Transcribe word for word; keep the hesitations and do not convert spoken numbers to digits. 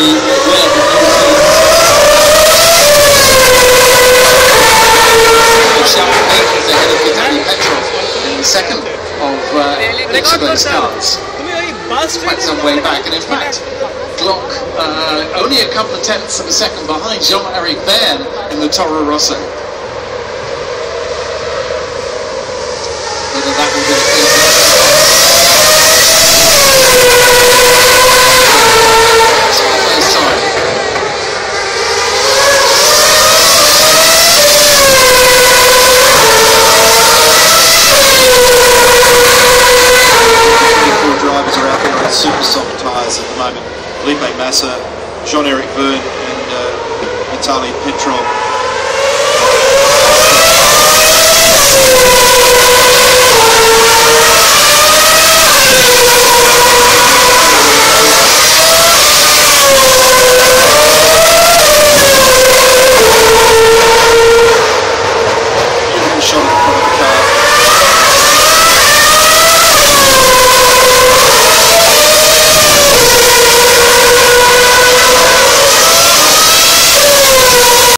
the win. Ahead of Vitaly Petrov in the second of uh, each of those cars. Quite some way back, and in fact, Glock uh, only a couple of tenths of a second behind Jean-Eric Verne in the Toro Rosso. Whether that will be the case. First time. Drivers are out there on super soft tyres at the moment. Felipe Massa, Jean-Eric Verne and uh, Vitaly Petrov.